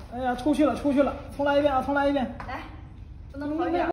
哎呀，出去了，重来一遍啊，重来一遍。 来，不能跑远。